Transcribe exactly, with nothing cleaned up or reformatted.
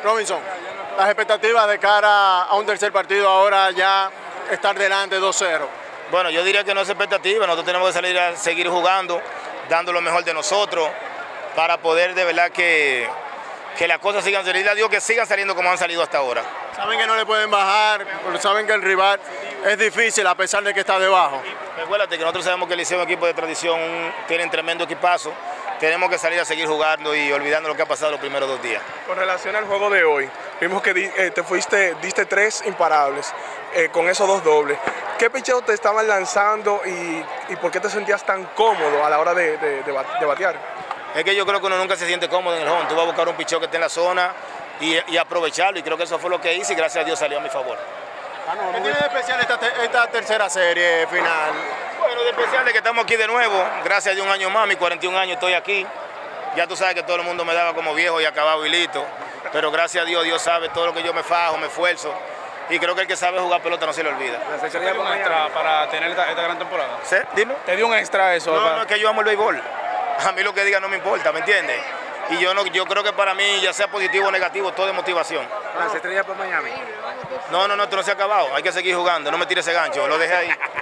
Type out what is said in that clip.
Robinson, las expectativas de cara a un tercer partido ahora ya estar delante dos cero. Bueno, yo diría que no es expectativa, nosotros tenemos que salir a seguir jugando, dando lo mejor de nosotros, para poder de verdad que, que las cosas sigan saliendo, digo que sigan saliendo como han salido hasta ahora. Saben que no le pueden bajar, porque saben que el rival es difícil a pesar de que está debajo. Recuérdate que nosotros sabemos que el Liceo es un equipo de tradición, tienen tremendo equipazo, tenemos que salir a seguir jugando y olvidando lo que ha pasado los primeros dos días. Con relación al juego de hoy, vimos que di, eh, te fuiste, diste tres imparables eh, con esos dos dobles. ¿Qué picheo te estaban lanzando y, y por qué te sentías tan cómodo a la hora de, de, de, de batear? Es que yo creo que uno nunca se siente cómodo en el home, tú vas a buscar un picheo que esté en la zona y, y aprovecharlo, y creo que eso fue lo que hice y gracias a Dios salió a mi favor. ¿Qué tiene de especial esta, esta tercera serie final? Bueno, de especial de que estamos aquí de nuevo, gracias a Dios un año más, mis cuarenta y un años estoy aquí. Ya tú sabes que todo el mundo me daba como viejo y acabado y listo, pero gracias a Dios, Dios sabe todo lo que yo me fajo, me esfuerzo, y creo que el que sabe jugar pelota no se le olvida. ¿Te dio un extra para tener esta, esta gran temporada? ¿Sí? Dime. ¿Te dio un extra eso? No, para... no, es que yo amo el béisbol. A mí lo que diga no me importa, ¿me entiendes? Y yo no, yo creo que para mí, ya sea positivo o negativo, todo es motivación. ¿Las estrellas por Miami? No, no, no, esto no se ha acabado. Hay que seguir jugando. No me tires ese gancho, lo dejé ahí.